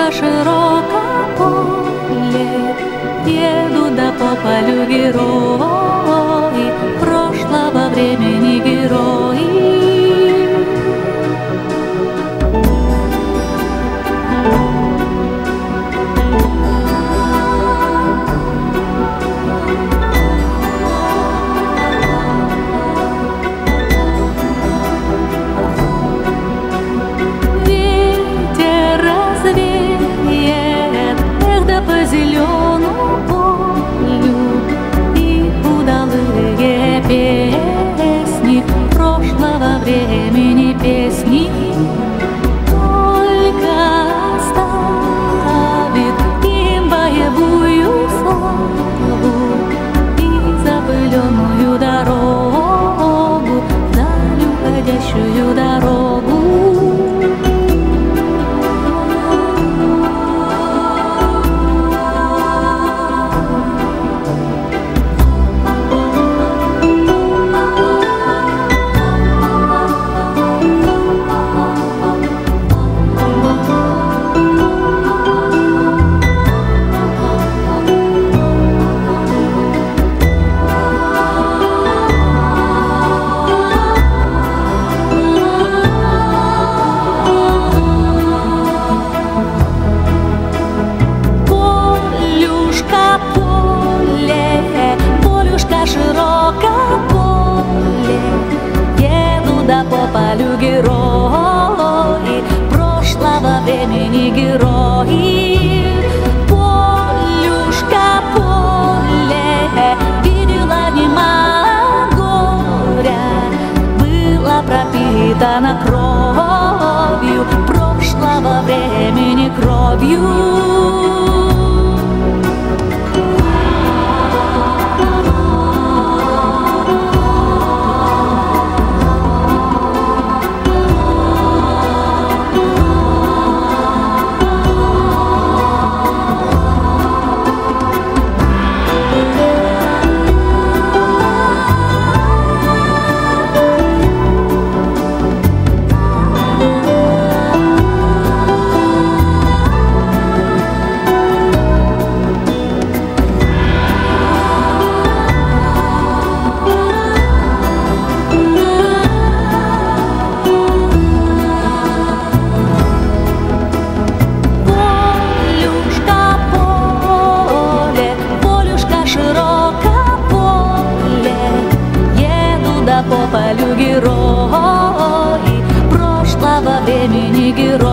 Полюшка широко поле, едут да по полю герои, прошлого времени герои. По зеленому полю и удалые песни прошлого времени песни только оставит им боевую славу и запыленную дорогу, вдаль уходящую дорогу. Широко поле, едут да по полю герои, прошлого времени герои. Полюшка поле, видела немало горя, была пропитана кровью, прошлого времени кровью. По полю герои, прошлого времени герои.